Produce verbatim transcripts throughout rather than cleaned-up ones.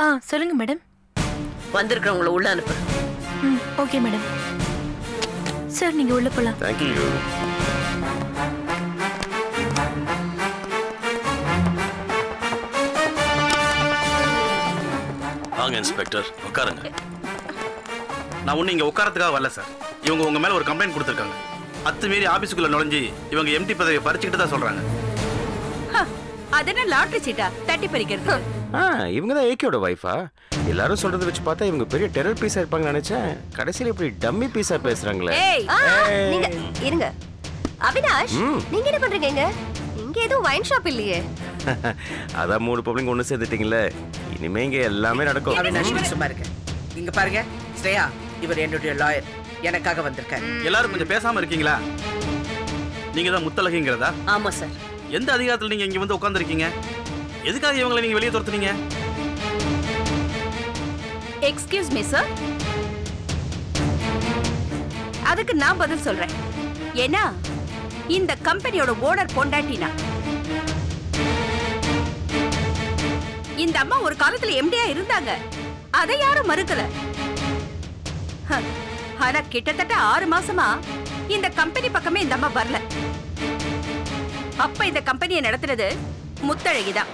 ஆ சொல்லுங்க மேடம். வந்திருக்கிறவங்கள உள்ள அனுப்பு. ம் ஓகே மேடம். சார் நீங்க உள்ள போலாம். Thank you. வாங்க இன்ஸ்பெக்டர், உட்காருங்க. நான் ஒன்றும் இங்கே உட்காரத்துக்காக வரல சார். இவங்க உங்க மேல ஒரு கம்ப்ளைண்ட் கொடுத்துருக்காங்க. அத்துமீறி ஆபீஸுக்குள்ள நுழைஞ்சு இவங்க எம்டி பதவியை பறிச்சுக்கிட்டு தான் சொல்றாங்க. அதென்ன லாட்டரி சீட்டா தட்டி பறிக்கிறது? ஆ இவங்க தான் ஏகேயோட வைஃபா? எல்லாரும் சொல்றதை வச்சு பார்த்தா இவங்க பெரிய டெரர் பீஸா இருப்பாங்க நினைச்சேன். கடைசியில் இப்படி டம்மி பீஸா பேசுறாங்களே. நீங்க இருங்க. அவினாஷ், நீங்க என்ன பண்றீங்க? இங்க எதுவும் வைன் ஷாப் இல்லையே. அதான் மூணு பப்ளிக் ஒன்று சேர்ந்துட்டீங்களே, இனிமே இங்க எல்லாமே நடக்கும். அவினாஷ் சும்மா இருக்க. இங்க பாருங்க ஸ்ரேயா, இவர் என்னுடைய லாயர், எனக்காக வந்திருக்காரு. எல்லாரும் கொஞ்சம் பேசாம இருக்கீங்களா? நீங்க தான் முத்தலகிங்கிறதா? ஆமா சார். எந்த அதிகாரத்தில் நீங்க இங்க வந்து உட்கார்ந்துருக்கீங்க? எதுக்காக இவங்களை நீங்க வெளியே துரத்துனீங்க? Excuse me sir. அதுக்கு நான் பதில் சொல்றேன். ஏன்னா இந்த கம்பெனியோட ஓனர் பொண்டாட்டினா. இந்த அம்மா ஒரு காலத்துல எம்டியா இருந்தாங்க, அதை யாரும் மறுக்கல. ஆனா கிட்டத்தட்ட ஆறு மாசமா இந்த கம்பெனி பக்கமே இந்த அம்மா வரல. அப்ப இந்த கம்பெனியை நடத்துறது முத்தழகிதான்.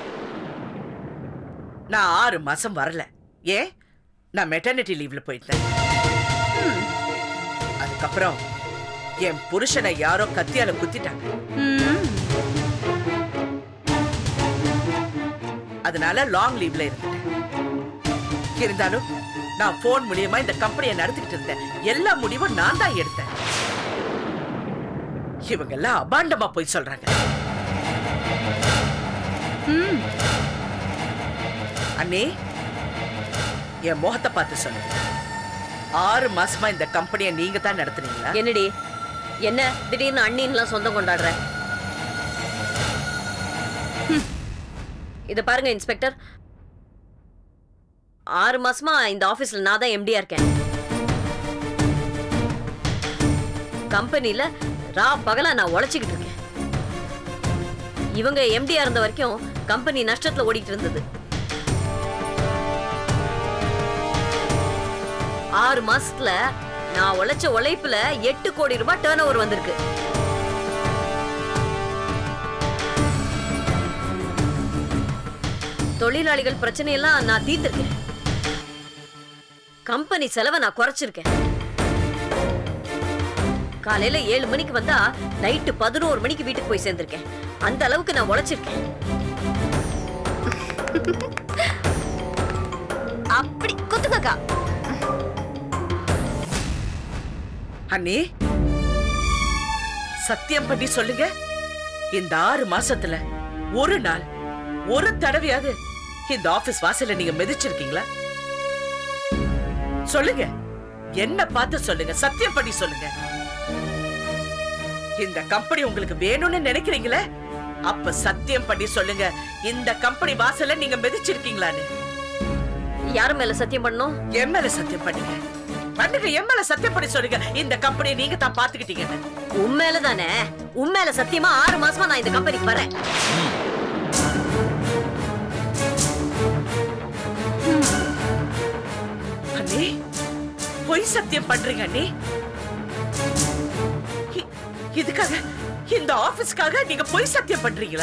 நான் ஆறு மாசம் வரல. ஏன்? நான் மெட்டர்னிட்டி லீவ்ல போயிட்டேன். அதுக்கப்புறம் என் புருஷனை யாரோ கத்தியால குத்திட்டாங்க. அதனால லாங் லீவ்ல இருந்தேன். இருந்தாலும் நான் போன் மூலியமா இந்த கம்பெனியை நடத்திக்கிட்டு இருந்தேன். எல்லா முடிவும் நான் தான் எடுத்தேன். இவங்க எல்லாம் அபாண்டமா போய் சொல்றாங்க. அண்ணே, என் முகத்தை பார்த்து சொல்லுங்க. ஆறு மாசமா இந்த கம்பெனியை நீங்க தான் நடத்துனீங்களா? என்னடி என்ன திடீர்னு அண்ணின்லாம் சொந்தம் கொண்டாடுற? இத பாருங்க இன்ஸ்பெக்டர், ஆறு மாசமா இந்த ஆபீஸ்ல நான் தான் எம்டியா இருக்கேன். கம்பெனில ரா பகலா நான் உழைச்சிக்கிட்டு இருக்கேன். இவங்க எம்டியா இருந்த வரைக்கும் கம்பெனி நஷ்டத்துல ஓடிட்டு இருந்தது. ஆறு மாசத்துல நான் உழைச்ச உழைப்புல எட்டு கோடி ரூபாய் டர்ன் ஓவர் வந்திருக்கு. தொழிலாளிகள் பிரச்சனை எல்லாம் நான் தீர்த்திருக்கேன். கம்பெனி செலவை நான் குறைச்சிருக்கேன். காலையில ஏழு மணிக்கு வந்தா நைட்டு பதினோரு மணிக்கு வீட்டுக்கு போய் சேர்ந்திருக்கேன். அந்த அளவுக்கு நான் உழைச்சிருக்கேன். அப்படி குத்துங்கக்கா. அண்ணே, சத்தியம் பண்ணி சொல்லுங்க, இந்த ஆறு மாசத்துல ஒரு நாள் ஒரு தடவையாவது இந்த ஆபீஸ் வாசல்ல நீங்க மிதிச்சிருக்கீங்களா? சொல்லுங்க, என்ன பார்த்து சொல்லுங்க, சத்தியம் பண்ணி சொல்லுங்க. இந்த கம்பெனி உங்களுக்கு வேணும்னு நினைக்கிறீங்களே, அப்ப சத்தியம் பண்ணி சொல்லுங்க, இந்த கம்பெனி வாசல்ல நீங்க மிதிச்சிருக்கீங்களான்னு. யார் மேல சத்தியம் பண்ணணும்? என் மேல சத்தியம் பண்ணுங்க. பண்ணுங்க, என் மேல சத்தியம் பண்ணி சொல்லுங்க, இந்த கம்பெனியை நீங்க தான் பாத்துக்கிட்டீங்கன்னு. உண்மையில தானே? உண்மையில சத்தியமா ஆறு மாசமா நான் இந்த கம்பெனிக்கு வரேன். அண்ணே, பொய் சத்தியம் பண்றீங்க அண்ணே. இதுக்காக, இந்த ஆபீஸ்க்காக நீங்க பொய் சத்தியம் பண்றீங்களா?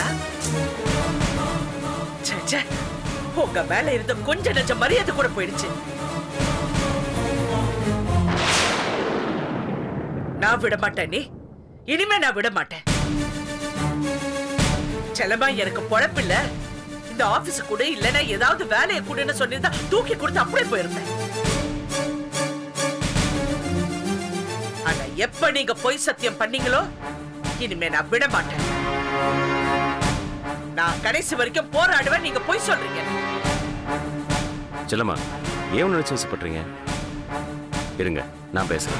சே, உங்க மேல இருந்த கொஞ்ச நெஞ்ச மரியாதை கூட போயிடுச்சு. நான் விட மாட்டேன் நீ, இனிமே நான் விட மாட்டேன். செலமா எனக்கு பொழப்பில்ல, இந்த ஆபீஸ் கூட இல்லைன்னா ஏதாவது வேலையை கூடன்னு சொல்லியிருந்தா தூக்கி கொடுத்து அப்படியே போயிருந்தேன். ஆனா எப்ப நீங்க பொய் சத்தியம் பண்ணீங்களோ, இனிமே நான் விட மாட்டேன். நான் கடைசி வரைக்கும் போராடுவேன். நீங்க பொய் சொல்றீங்க. செல்லம்மா, ஏன் நினைச்சு வசப்படுறீங்க? இருங்க, நான் பேசுறேன்.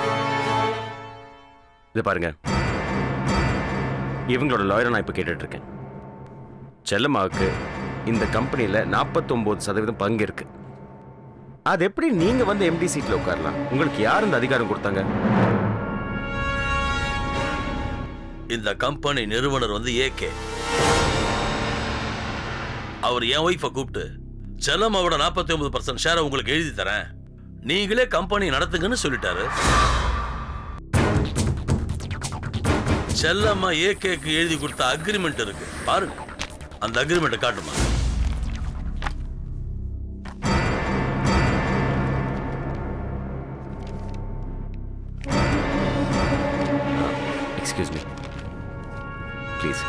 இது பாருங்க, இவங்களோட லாயரை நான் இப்ப கேட்டுட்டு இருக்கேன். செல்லம்மாவுக்கு இந்த கம்பெனியில நாற்பத்தி ஒன்பது சதவீதம் பங்கு இருக்கு. அது எப்படி நீங்க வந்து எம்டி சீட்ல உட்காரலாம்? உங்களுக்கு யார் இந்த அதிகாரம் கொடுத்தாங்க? இந்த கம்பெனி நிறுவனர் வந்து ஏகே. அவர் என் ஒய்ஃபை கூப்பிட்டு செல்லம்மாவோட நாற்பத்தி ஒன்பது பர்சன்ட் ஷேரை உங்களுக்கு எழுதி தரேன், நீங்களே கம்பெனி நடத்துங்கன்னு சொல்லிட்டாரு. செல்லம்மா ஏகேக்கு எழுதி கொடுத்த அக்ரிமெண்ட் இருக்கு பாருங்க, அந்த அக்ரிமெண்ட்டை காட்டுமா. Excuse me please.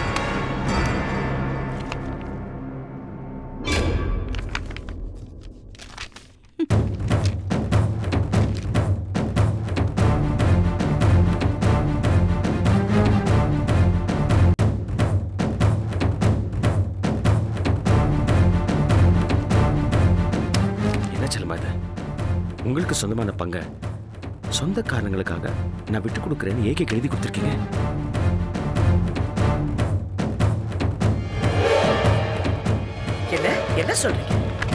உங்களுக்கு சொந்தமான பங்க சொந்த காரணங்களுக்காக நான் விட்டு கொடுக்கிறேன்னு ஏகே எழுதி கொடுத்துருக்கீங்க. என்ன என்ன சொல்றீங்க?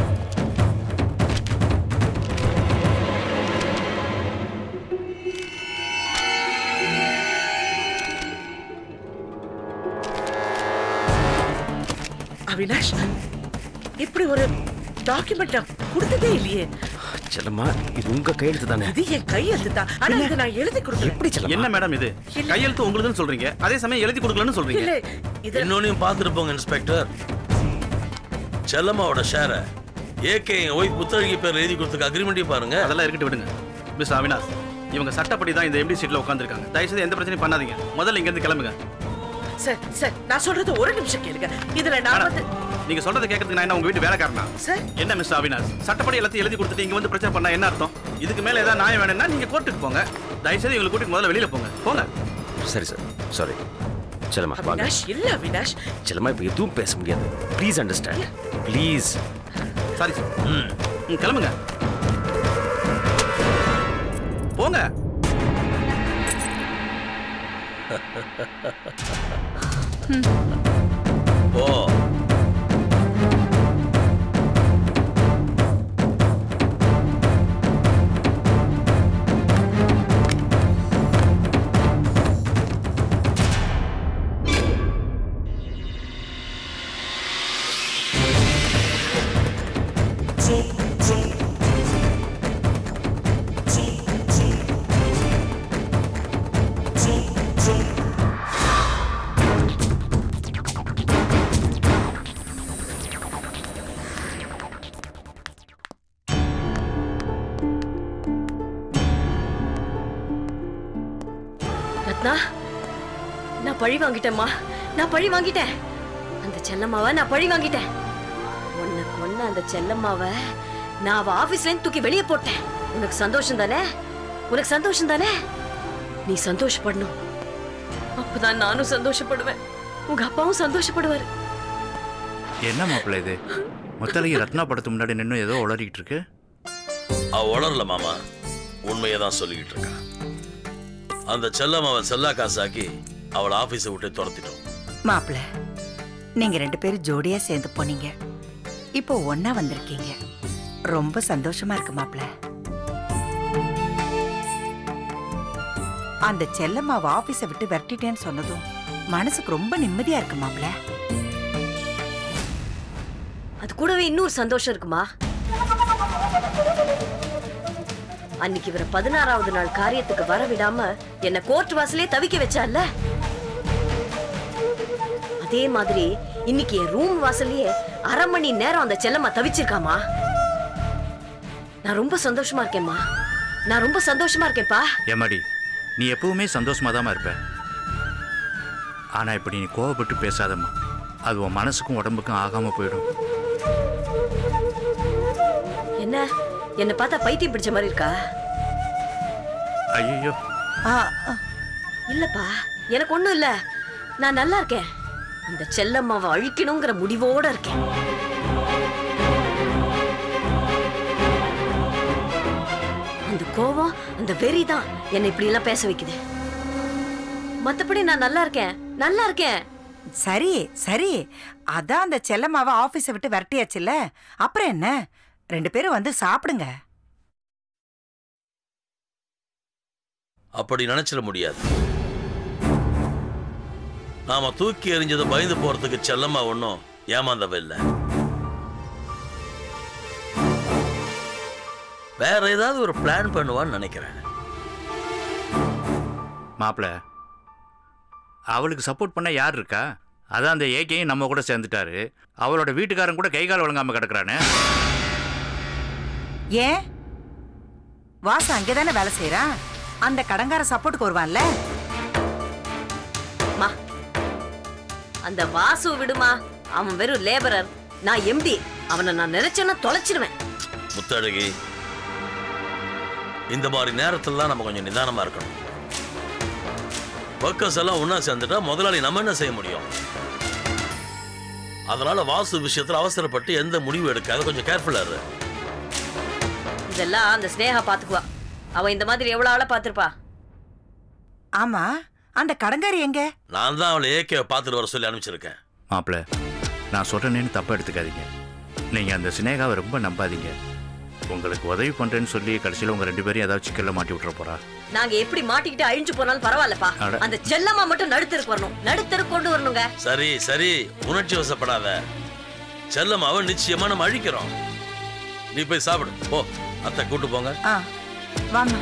அவினாஷ், இப்படி ஒரு டாக்குமெண்ட் கொடுத்ததே இல்லையே. செல்லம்மா, இது உங்க கையெழுத்து தானே? இது என் கையெழுத்து தான். ஆனா இத நான் எழுதி கொடுக்கல. எப்படி செல்லம்மா? என்ன மேடம் இது? கையெழுத்து உங்களுதுன்னு சொல்றீங்க, அதே சமயம் எழுதி கொடுக்கலன்னு சொல்றீங்க. இல்ல, இது இன்னொன்னையும் பார்த்துட்டு போங்க இன்ஸ்பெக்டர். செல்லம்மாவோட ஷேரை ஏகே ஒய்ஃப் புத்தழகி பேர் எழுதி கொடுத்துக்க அக்ரிமெண்ட்டையும் பாருங்க. அதெல்லாம் இருக்கட்டு விடுங்க. மிஸ் அவினாஷ், இவங்க சட்டப்படி தான் இந்த எம்டி சீட்ல உட்காந்துருக்காங்க. தயவுசெய்து எந்த பிரச்சனையும் பண்ணாதீங்க. முதல்ல இங்க இருந்து கிளம்புங்க. சார் சார் நான் சொல்றது ஒரு நிமிஷம் கேளுங்க. இதுல நான் வந்து நீங்க சொல்றத கேட்கறதுக்கு நான் என்ன உங்க வீட்டு வேலைக்காரனா? சார் என்ன மிஸ் அவினாஷ், சட்டப்படி எல்லாத்தையும் எழுதி கொடுத்துட்டு இங்க வந்து பிரச்சனை பண்ணா என்ன அர்த்தம்? இதுக்கு மேல ஏதாவது நியாயம் வேணும்னா நீங்க கோர்ட்டுக்கு போங்க. தயவுசெய்து இவங்களை கூட்டிட்டு முதல்ல வெளியில போங்க. போங்க. சரி சார், சாரி. செல்லம்மா வாங்க. அவினாஷ், இல்ல அவினாஷ். செல்லம்மா, இப்போ எதுவும் பேச முடியாது. Please understand. Please. Sorry sir. ம் கிளம்புங்க. போங்க. போ. ரத்னா, நான் பழி வாங்கிட்டேம்மா. நான் பழி வாங்கிட்டேன். அந்த செல்லம்மாவை நான் பழி வாங்கிட்டேன். உன்னை கொன்ன அந்த செல்லம்மாவை நான் அவ ஆபீஸ்ல இருந்து தூக்கி வெளியே போட்டேன். உனக்கு சந்தோஷம் தானே? உனக்கு சந்தோஷம் தானே? நீ சந்தோஷப்படணும். அப்பதான் நானும் சந்தோஷப்படுவேன், உங்க அப்பாவும் சந்தோஷப்படுவாரு. என்ன மாப்பிள்ள இது? முத்தலகி ரத்னா படத்து முன்னாடி நின்று ஏதோ உளறிக்கிட்டு இருக்கு. அவ உளரல மாமா, உண்மையை தான் சொல்லிக்கிட்டு இருக்கா. அந்த செல்லம் அவன் செல்லா காசாக்கி அவளை ஆபீஸை விட்டு துரத்திட்டோம். மாப்பிள்ள, நீங்க ரெண்டு பேரும் ஜோடியா சேர்ந்து போனீங்க. இப்போ ஒன்னா வந்திருக்கீங்க. ரொம்ப சந்தோஷமா இருக்கு மாப்பிள்ள. அந்த செல்லம்மாவை ஆபீஸை விட்டு விரட்டிட்டேன்னு சொன்னதும் மனசுக்கு ரொம்ப நிம்மதியா இருக்கு மாப்பிள்ள. அது கூடவே இன்னொரு சந்தோஷம் இருக்குமா. அன்னைக்கு இவர பதினாறாவது நாள் காரியத்துக்கு வர விடாம என்ன கோர்ட் வாசலே தவிக்க வச்சால, அதே மாதிரி இன்னைக்கு என் ரூம் வாசலையே அரை மணி நேரம் அந்த செல்லம்மா தவிச்சிருக்காமா. நான் ரொம்ப சந்தோஷமா இருக்கேன்மா. நான் ரொம்ப சந்தோஷமா இருக்கேன்ப்பா. ஏமாடி, நீ எப்பவுமே சந்தோஷமா தான் இருப்ப. ஆனா இப்படி நீ கோவப்பட்டு பேசாதம்மா. அது உன் மனசுக்கும் உடம்புக்கும் ஆகாம போயிடும். என்ன என்ன பார்த்தா பைத்தியம் பிடிச்ச மாதிரி இருக்கா? ஐயோ இல்லப்பா, எனக்கு ஒண்ணும் இல்ல. நான் நல்லா இருக்கேன். அந்த செல்லம்மாவை அழிக்கணுங்கிற முடிவோட இருக்கேன். அந்த கோவம், அந்த வெறி தான் என்னை இப்படி எல்லாம் பேச வைக்குது. மத்தபடி நான் நல்லா இருக்கேன், நல்லா இருக்கேன். சரி சரி, அதான் அந்த செல்லம்மாவை ஆபீஸை விட்டு விரட்டியாச்சுல்ல, அப்புறம் என்ன? ரெண்டு பேரும் வந்து சாப்பிடுங்க. அப்படி நினைச்சிட முடியாது. நாம தூக்கி எறிஞ்சதை பயந்து போறதுக்கு செல்லம்மா ஒன்னும் ஏமாந்தவ இல்லை. வேற ஏதாவது ஒரு பிளான் பண்ணுவான்னு நினைக்கிறேன். மாப்பிள்ள, அவளுக்கு சப்போர்ட் பண்ண யார் இருக்கா? அதான் அந்த ஏகேயும் நம்ம கூட சேர்ந்துட்டாரு. அவளோட வீட்டுக்காரன் கூட கை கால் வழங்காம கிடக்குறானே. ஏன் வாசு அங்கேதானே வேலை செய்யறான்? அந்த கடங்கார சப்போர்ட்டுக்கு வருவான்ல. மா, அந்த வாசு விடுமா, அவன் வெறும் லேபரர், நான் எம்டி. அவனை நான் நினைச்சேன்னா தொலைச்சிடுவேன். முத்தழகி, இந்த மாதிரி நேரத்துல தான் நம்ம கொஞ்சம் நிதானமா இருக்கணும். ஒர்க்கர்ஸ் எல்லாம் ஒன்னா சேர்ந்துட்டா முதலாளி நம்ம என்ன செய்ய முடியும்? அதனால வாசு விஷயத்துல அவசரப்பட்டு எந்த முடிவு எடுக்காத, கொஞ்சம் கேர்ஃபுல்லா இரு. இதெல்லாம் அந்த ஸ்னேகா பாத்துக்குவா. அவ இந்த மாதிரி எவ்வளவு ஆள பாத்திருப்பா. ஆமா, அந்த கடங்காரி எங்க? நான் தான் அவளை ஏகே பார்த்துட்டு வர சொல்லி அனுப்பிச்சிருக்கேன். மாப்பிள்ள, நான் சொல்றேன்னு தப்பா எடுத்துக்காதீங்க. நீங்க அந்த சினேகாவை ரொம்ப நம்பாதீங்க. உங்களுக்கு உதவி பண்றேன்னு சொல்லி கடைசியில் உங்க ரெண்டு பேரும் ஏதாவது சிக்கல்ல மாட்டி விட்டுற போறா. நாங்க எப்படி மாட்டிக்கிட்டு அழிஞ்சு போனாலும் பரவாயில்லப்பா. அந்த செல்லம்மா மட்டும் நடுத்தருக்கு வரணும், நடுத்தருக்கு கொண்டு வரணுங்க. சரி சரி, உணர்ச்சி வசப்படாத. செல்லம்மாவை நிச்சயமா நம்ம அழிக்கிறோம். நீ போய் சாப்பிடு போ. அத்தை கூட்டு போங்க. வாமா.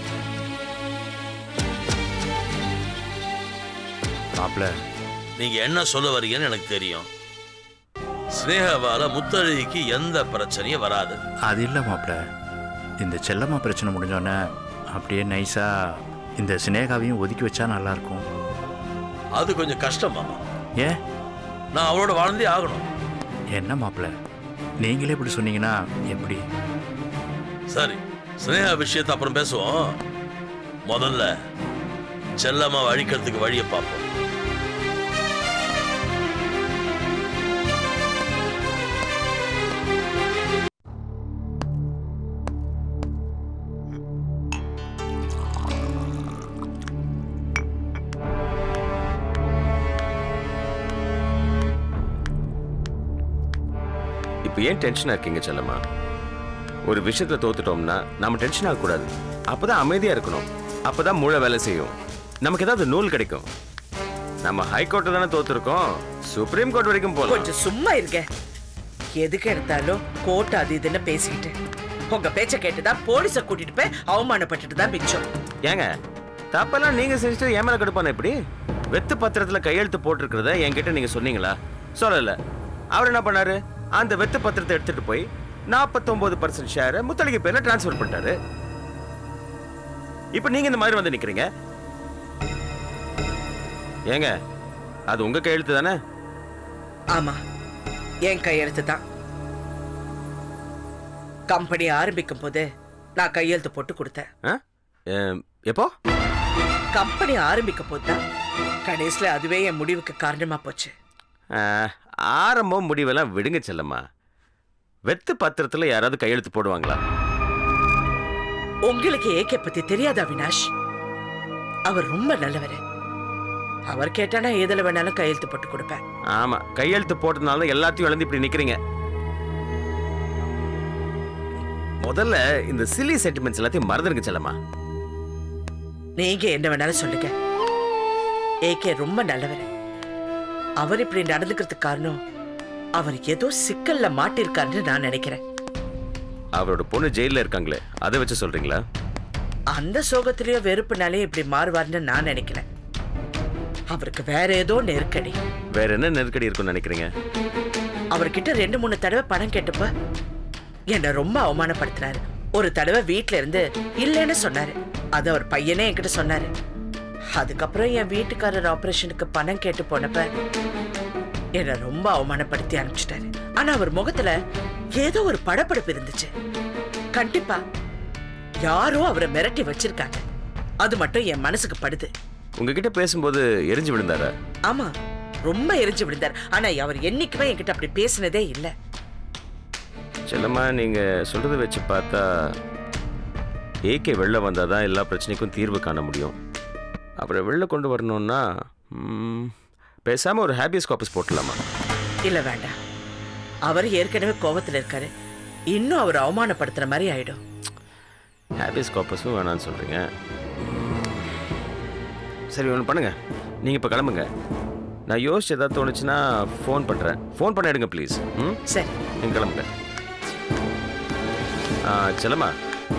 மாப்பிள்ள, நீங்க என்ன சொல்ல வரீங்கன்னு எனக்கு தெரியும். ஸ்னேகாவால முத்தழகிக்கு எந்த பிரச்சனையும் வராது. அது இல்லை மாப்பிள்ள, இந்த செல்லம்மா பிரச்சனை முடிஞ்சோடனே அப்படியே நைஸா இந்த சினேகாவையும் ஒதுக்கி வச்சா நல்லா இருக்கும். அது கொஞ்சம் கஷ்டம் மாமா. ஏன்? நான் அவளோட வாழ்ந்தே ஆகணும். என்ன மாப்பிள்ள, நீங்களே இப்படி சொன்னீங்கன்னா எப்படி? சரி, ஸ்னேகா விஷயத்தை அப்புறம் பேசுவோம். முதல்ல செல்லம்மாவை அழிக்கிறதுக்கு வழியை பார்ப்போம். இப்போ ஏன் டென்ஷனாக இருக்கீங்க செல்லம்மா? ஒரு விஷயத்தில் தோத்துட்டோம்னா நம்ம டென்ஷன் ஆகக்கூடாது. அப்போதான் அமைதியாக இருக்கணும். அப்போதான் மூளை வேலை செய்யும். நமக்கு ஏதாவது நூல் கிடைக்கும். நம்ம ஹைகோர்ட்டு தானே தோத்துருக்கோம், சுப்ரீம் கோர்ட் வரைக்கும் போகலாம். கொஞ்சம் சும்மா இருங்க. எதுக்கு எடுத்தாலும் கோர்ட் அது இதுன்னு பேசிக்கிட்டு உங்க பேச்ச கேட்டுதான் போலீஸை கூட்டிட்டு போய் அவமானப்பட்டுட்டு தான் மிச்சம். ஏங்க, தப்பெல்லாம் நீங்க செஞ்சுட்டு ஏன் மேல கடுப்பான எப்படி? வெத்து பத்திரத்துல கையெழுத்து போட்டிருக்கிறத என்கிட்ட நீங்க சொன்னீங்களா? சொல்லல. அவர் என்ன பண்ணாரு? அந்த வெத்து பத்திரத்தை எடுத்துட்டு போய் நாற்பத்தொன்பது பர்சன்ட் ஷேரை முத்தழகி பேர்ல டிரான்ஸ்பர் பண்ணிட்டாரு. இப்ப நீங்க இந்த மாதிரி வந்து நிக்கிறீங்க. ஏங்க, அது உங்க கையெழுத்து தானே? ஆமா, என் கையெழுத்து தான். கம்பெனி ஆரம்பிக்கும் போது நான் கையெழுத்து போட்டு கொடுத்தேன். எப்போ? கம்பெனி ஆரம்பிக்கும் போது தான். கடைசியில அதுவே என் முடிவுக்கு காரணமா போச்சு. ஆரம்பம் முடிவெல்லாம் விடுங்க செல்லம்மா. வெத்து பத்திரத்துல யாராவது கையெழுத்து போடுவாங்களா? உங்களுக்கு ஏகே பத்தி தெரியாதா அவினாஷ்? அவர் ரொம்ப நல்லவர். அவர் கேட்டானா எதுல வேணாலும் கையெழுத்து போட்டு கொடுப்பேன். ஆமா, கையெழுத்து போட்டதுனால எல்லாத்தையும் இழந்து இப்படி நிக்கிறீங்க. முதல்ல இந்த சில்லி சென்டிமெண்ட்ஸ் எல்லாத்தையும் மறந்துருங்க செல்லம்மா. நீங்க என்ன வேணாலும் சொல்லுங்க. ஏகே ரொம்ப நல்லவர். அவர் இப்படி நடந்துக்கிறதுக்கு காரணம் அவர் ஏதோ சிக்கல்ல மாட்டிருக்காருன்னு நான் நினைக்கிறேன். அவரோட பொண்ணு ஜெயில இருக்காங்களே, அதை வச்சு சொல்றீங்களா? அந்த சோகத்திலேயோ வெறுப்புனாலே இப்படி மாறுவார்னு நான் நினைக்கிறேன். அவருக்கு வேற ஏதோ நெருக்கடி. வேற என்ன நெருக்கடி இருக்கும்னு நினைக்கிறீங்க? அவர்கிட்ட ரெண்டு மூணு தடவை பணம் கேட்டப்ப என்ன ரொம்ப அவமானப்படுத்தினாரு. ஒரு தடவை வீட்டுல இருந்து இல்லைன்னு சொன்னாரு. அது அவர் பையனே என்கிட்ட சொன்னாரு. அதுக்கப்புறம் என் வீட்டுக்காரர் ஆபரேஷனுக்கு பணம் கேட்டு போனப்ப என்ன ரொம்ப அவமானப்படுத்தி அனுப்பிச்சிட்டாரு. ஆனா அவர் முகத்துல ஏதோ ஒரு படபடப்பு இருந்துச்சு. கண்டிப்பா யாரோ அவரை மிரட்டி வச்சிருக்காங்க. அது மட்டும் என் மனசுக்கு படுது. உங்ககிட்ட பேசும்போது எரிஞ்சு விழுந்தாரா? ஆமா, ரொம்ப எரிஞ்சு விழுந்தார். ஆனா அவர் என்னைக்குமே என்கிட்ட அப்படி பேசினதே இல்லை. செல்லம்மா, நீங்க சொல்றதை வச்சு பார்த்தா ஏகே வெளில வந்தாதான் எல்லா பிரச்சனைக்கும் தீர்வு காண முடியும். அப்புறம் வெளில கொண்டு வரணும்னா பேசாம ஒரு ஹேபியஸ் கார்பஸ் போட்டலாமா? இல்ல, வேண்டாம். அவர் ஏற்கனவே கோபத்தில் இருக்காரு. இன்னும் அவர் அவமானப்படுத்துற மாதிரி ஆயிடும். ஹேபியஸ் கார்பஸும் வேணான்னு சொல்றீங்க. சரி, ஒன்று பண்ணுங்க. நீங்க இப்போ கிளம்புங்க. நான் யோசிச்சு ஏதாவது தோணுச்சுன்னா ஃபோன் பண்றேன். ஃபோன் பண்ண எடுங்க ப்ளீஸ். ம், சரி, நீங்க கிளம்புங்க. செல்லம்மா,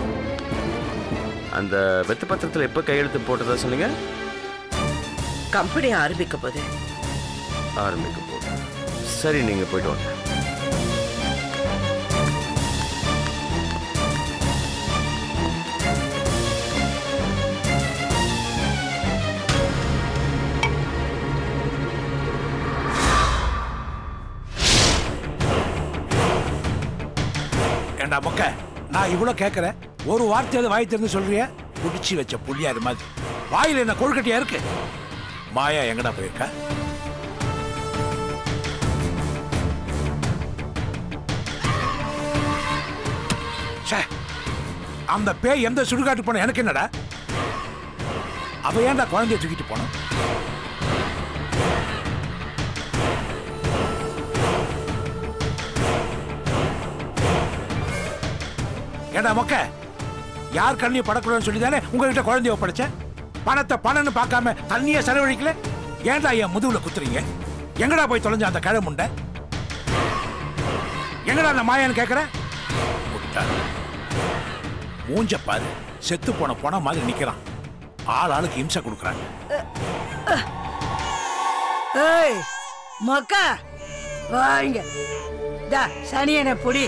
அந்த வெத்து பத்திரத்தில் எப்போ கையெழுத்து போட்டதா சொன்னீங்க? கம்பெனி ஆரம்பிக்க போது. ஆரம்பிக்க போது. சரி, நீங்க போயிட்டு வாங்க. ஏண்டா மொக்க, நான் இவ்வளவு கேட்கறேன், ஒரு வார்த்தையாவது வாய் திறந்து சொல்றிய? குடிச்சு வச்ச புள்ளியாரு மாதிரி வாயில என்ன கொழுக்கட்டியா இருக்கு? மாயா எங்கடா போயிருக்கா? அந்த பேய் எந்த சுடுகாட்டு போன எனக்கு என்னடா? அவ ஏன்டா குழந்தைய தூக்கிட்டு போன? ஏண்டா மொக்க, யார் கண்ணியை படக்கூடாதுன்னு சொல்லி தானே உங்ககிட்ட குழந்தைய ஒப்படைச்சேன். பணத்தை பணம்னு பார்க்காம தண்ணியை செலவழிக்கல. ஏன்டா என் முதுகுல குத்துறீங்க? எங்கடா போய் தொலைஞ்ச அந்த கிழ முண்டை? எங்கடா அந்த மாயான்னு கேட்கற? மூஞ்ச பாரு, செத்து போன போன மாதிரி நிக்கிறான். ஆள் ஆளுக்கு இம்சை கொடுக்குறாங்க. ஏய் மொக்கா, வாங்க டா சனியனை பொடி.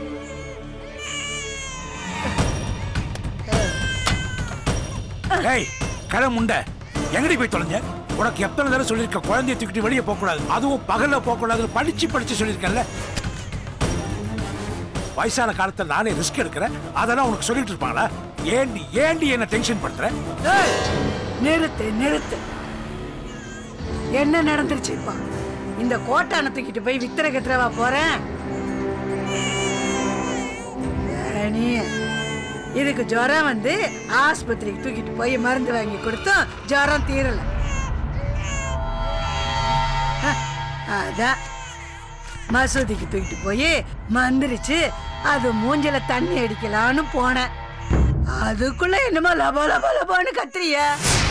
ஏய் கிழ முண்டை, எங்கடி போய் தொலைஞ்ச? உனக்கு எத்தனை தடவை சொல்லியிருக்க குழந்தைய தூக்கிட்டு வெளியே போக கூடாது, அதுவும் பகல்ல போக கூடாது. படிச்சு படிச்சு சொல்லியிருக்கேன்ல. வயசான காலத்தில் நானே ரிஸ்க் எடுக்கிறேன், அதெல்லாம் உனக்கு சொல்லிட்டு இருப்பாங்களா? ஏண்டி ஏண்டி என்ன டென்ஷன் பண்ற? நிறுத்து நிறுத்து. என்ன நடந்துருச்சு இப்ப? இந்த கோட்டான தூக்கிட்டு போய் வித்திர கத்திரவா போறேன்? இதுக்கு ஜுரம் வந்து ஆஸ்பத்திரிக்கு தூக்கிட்டு போய் மருந்து வாங்கி கொடுத்தோம், ஜுரம் தீரல. அதான் மசூதிக்கு தூக்கிட்டு போய் மந்திரிச்சு அது மூஞ்சில தண்ணி அடிக்கலான்னு போனேன். அதுக்குள்ள என்னமோ லபோ லபோ லபோன்னு கத்துறிய.